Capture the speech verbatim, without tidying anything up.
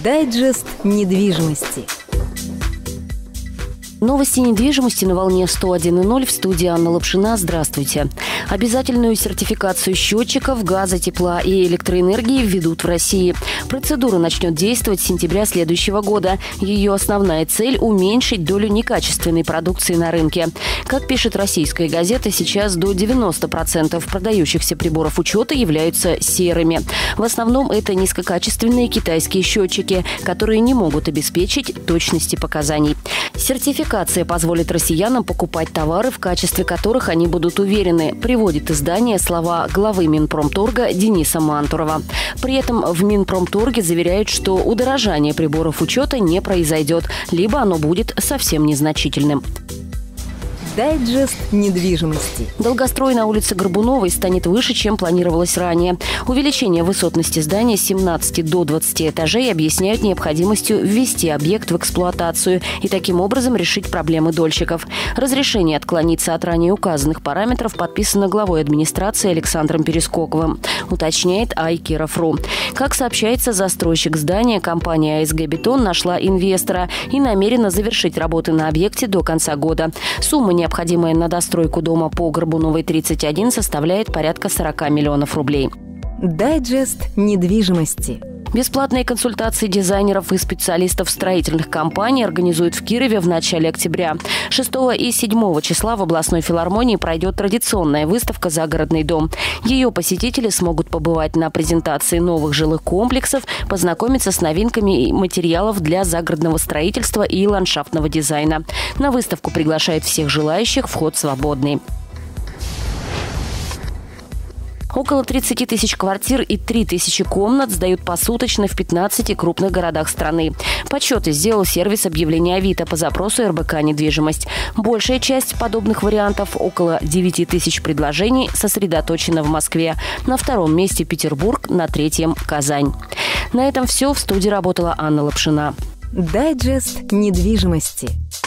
Дайджест недвижимости. Новости недвижимости на волне сто один и ноль. В студии Анна Лапшина. Здравствуйте. Обязательную сертификацию счетчиков газа, тепла и электроэнергии введут в России. Процедура начнет действовать с сентября следующего года. Ее основная цель – уменьшить долю некачественной продукции на рынке. Как пишет российская газета, сейчас до девяноста процентов продающихся приборов учета являются серыми. В основном это низкокачественные китайские счетчики, которые не могут обеспечить точности показаний. Сертификация позволит россиянам покупать товары, в качестве которых они будут уверены, приводит издание слова главы Минпромторга Дениса Мантурова. При этом в Минпромторге заверяют, что удорожание приборов учета не произойдет, либо оно будет совсем незначительным. Дайджест недвижимости. Долгострой на улице Горбуновой станет выше, чем планировалось ранее. Увеличение высотности здания с семнадцати до двадцати этажей объясняют необходимостью ввести объект в эксплуатацию и таким образом решить проблемы дольщиков. Разрешение отклониться от ранее указанных параметров подписано главой администрации Александром Перескоковым, уточняет Айкиров.ру. Как сообщается, застройщик здания, компания АСГ «Бетон», нашла инвестора и намерена завершить работы на объекте до конца года. Сумма, необходимая на достройку дома по Горбуновой тридцать один, составляет порядка сорока миллионов рублей. Дайджест недвижимости. Бесплатные консультации дизайнеров и специалистов строительных компаний организуют в Кирове в начале октября. шестого и седьмого числа в областной филармонии пройдет традиционная выставка «Загородный дом». Ее посетители смогут побывать на презентации новых жилых комплексов, познакомиться с новинками материалов для загородного строительства и ландшафтного дизайна. На выставку приглашают всех желающих, вход свободный. Около тридцати тысяч квартир и три тысячи комнат сдают посуточно в пятнадцати крупных городах страны. Подсчеты сделал сервис объявления Авито по запросу эр бэ ка «Недвижимость». Большая часть подобных вариантов, около девяти тысяч предложений, сосредоточена в Москве. На втором месте Петербург, на третьем – Казань. На этом все. В студии работала Анна Лапшина. Дайджест недвижимости.